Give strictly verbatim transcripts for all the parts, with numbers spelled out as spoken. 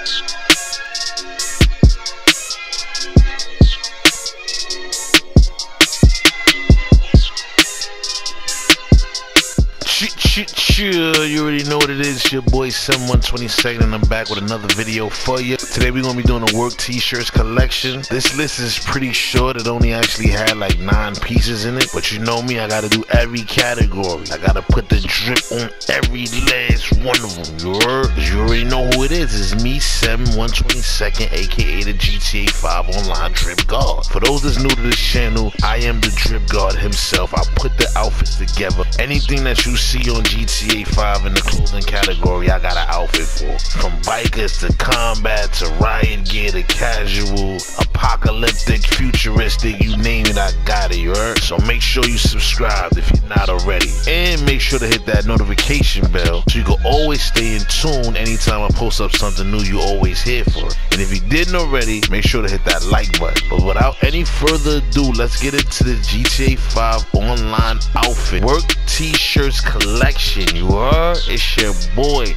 You already know what it is. It's your boy seven one two second, and I'm back with another video for you. Today we're gonna be doing a work t-shirts collection. This list is pretty short. It only actually had like nine pieces in it, but you know me, I gotta do every category. I gotta put the drip on every last one of them. You heard? You already know who it is. It's me, seven one two second, aka the G T A five online drip guard. For those that's new to this channel, I am the drip guard himself. I put the outfits together. Anything that you see on G T A five in the clothing category, I got an outfit for. From bikers to combat to riot gear to casual, apocalyptic, futuristic, you name it, I got it, you heard? So make sure you subscribe if you're not already. And make sure to hit that notification bell so you can always stay in tune anytime I post up something new. You always hear for it. And if you didn't already, make sure to hit that like button. But without any further ado, let's get into the G T A five online outfit work t-shirts collection. You heard? It's your boy.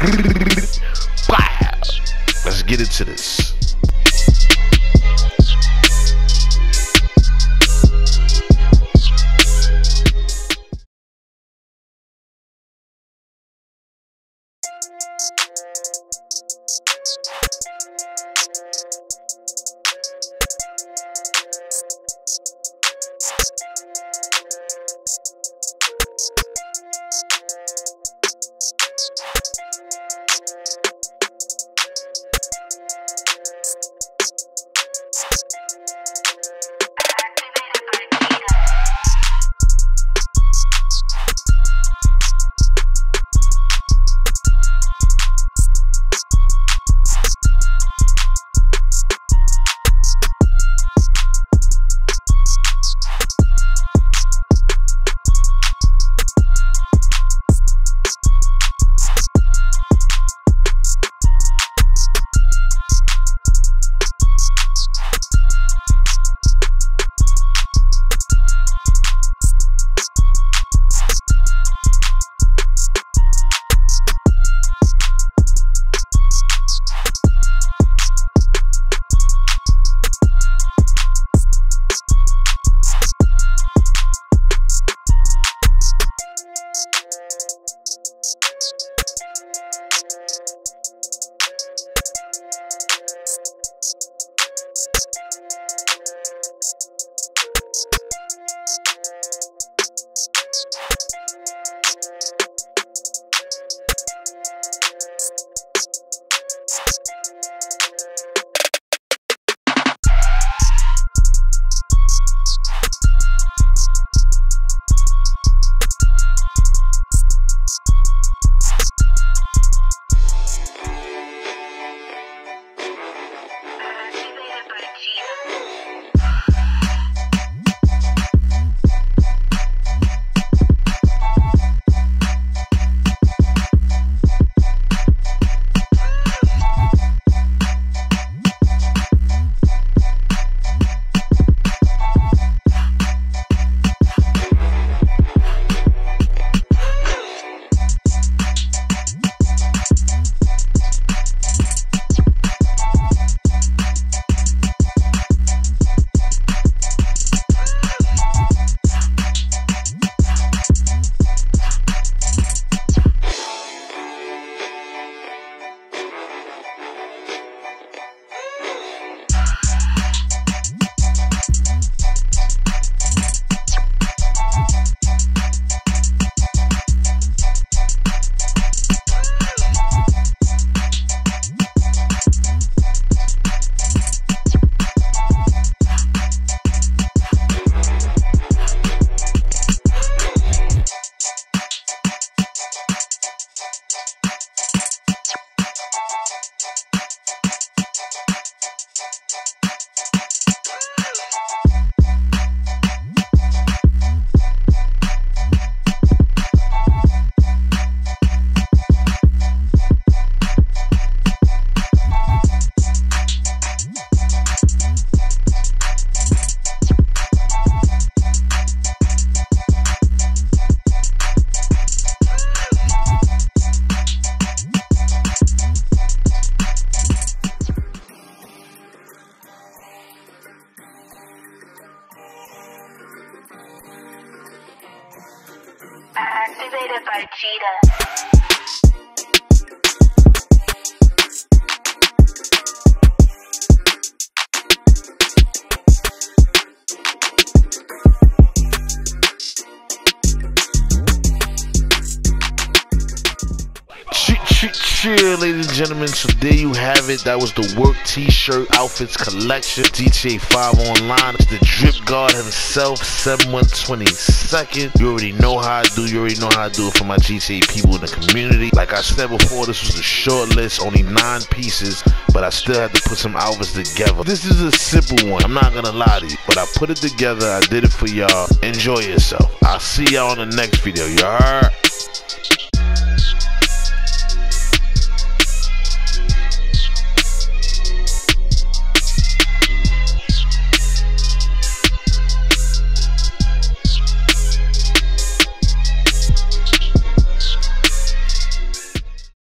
Let's get into this. Yeah, ladies and gentlemen, so there you have it. That was the work t-shirt outfits collection. G T A five Online. It's the drip guard himself, seven one twenty-second. You already know how I do. You already know how I do it for my G T A people in the community. Like I said before, this was a short list, only nine pieces, but I still had to put some outfits together. This is a simple one, I'm not gonna lie to you, but I put it together. I did it for y'all. Enjoy yourself. I'll see y'all in the next video. You heard?